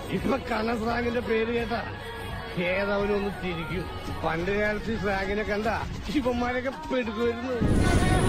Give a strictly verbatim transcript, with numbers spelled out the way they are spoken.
ഇപ്പൊ കണ്ണൻ സ്രാങ്കിന്റെ പേര് കേട്ടാ ഏതവനൊന്ന് തിരിക്കും. പണ്ട് കാലത്ത് സ്രാങ്കിനെ കണ്ട ഇവന്മാരൊക്കെ പെടുക്കുമായിരുന്നു.